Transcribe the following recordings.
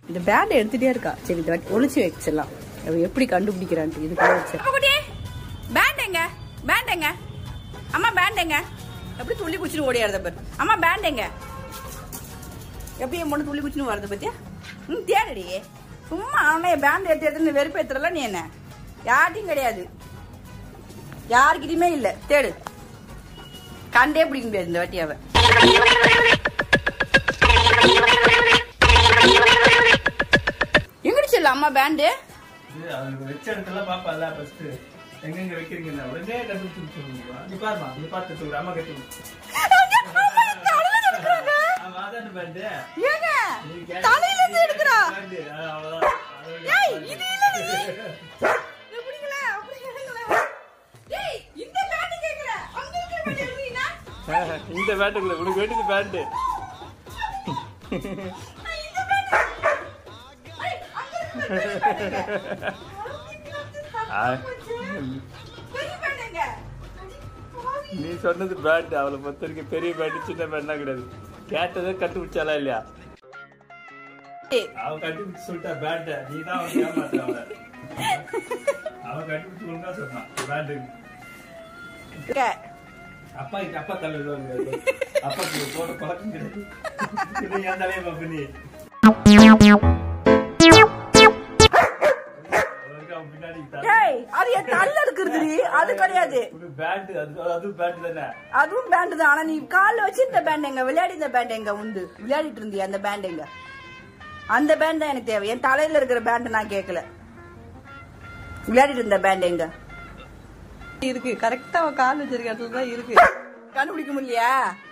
இந்த பேண்ட் எடுத்துட்டே இருக்கா. சரி இதை ஒளிச்சு வச்சிடலாம். எப்படி கண்டுபிடிக்கிறான்ட்டு இதுக்குள்ள வச்சு. பேண்ட் எங்க அம்மா பேண்ட் எங்க? எப்படி துள்ளி குச்சின்னு ஓடியாருத பாரு. அம்மா பேண்ட் எங்க? எப்படி என் பொண்ணு துள்ளி குச்சின்னு வரத பத்தியா? தேடடி. சும்மா அவனே பேண்ட் எடுத்து வெறுப்பேத்துறல நீ. என்ன யார்ட்டையும் கிடையாது, யாருக்கிட்டையுமே இல்ல. தேடு, கண்டே பிடிக்க முடியாது இந்த வாட்டி. அவ எங்கடி சொல்ல அம்மா பேண்டு? எங்க வைக்கிறீங்க உடனே கண்டுபிடிச்சு நீ பாருமா, நீ பார்த்து அம்மா கட்டி இந்த பேட்டுக்குள்ள உனக்கு வேண்டியது பேண்டு. நீ சொன்னது பேண்ட். அவளை பொறுத்த வரைக்கும் பெரிய பேண்ட் சின்ன பேண்ட்னா கிடையாது. கேட்டதை கண்டுபிடிச்சாலா இல்லையா? அவ கண்டுபிடிச்சு சொல்லிட்டா பேண்ட். நீ தான் அவன் ஏமாத்த. அவ கண்டுபிடிச்சு ஒழுங்கா சொன்னான் பேண்ட். அப்பா அப்பா தலைவர் அப்பாக்கு போட பழக்கம் கிடையாது. என் தலையை பாப்ப நீ. அது என் தள்ள இருக்குது. அது கிடையாது. அதுவும் பேண்ட் தான். ஆனா நீ கால வச்சு இந்த பேண்ட் எங்க விளையாடி, இந்த பேண்ட் எங்க உண்டு விளையாடிட்டு இருந்தியா? அந்த பேண்ட் எங்க? அந்த பேண்ட் தான் எனக்கு தேவை. என் தலையில இருக்கிற பேண்ட் நான் கேட்கல. விளையாடிட்டு இருந்த பேண்ட் எங்க இருக்கு? கரெக்டா கால் வச்சிருக்க இடத்துல தான் இருக்கு. கண்டுபிடிக்க முடியலையா?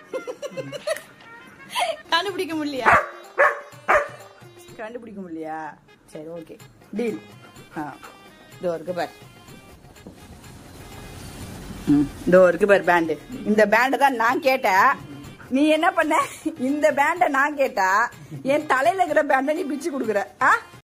கண்டுபிடிக்க முடியலையா? கண்டுபிடிக்க முடியலையா? சரி ஓகே டீல். இதோ இருக்கு பார். இதோ இருக்கு பார் பேண்டு. இந்த பேண்டை தான் நான் கேட்டேன். நீ என்ன பண்ண? இந்த பேண்டை நான் கேட்டா என் தலையில இருக்கிற பேண்டை நீ பிச்சு கொடுக்குற.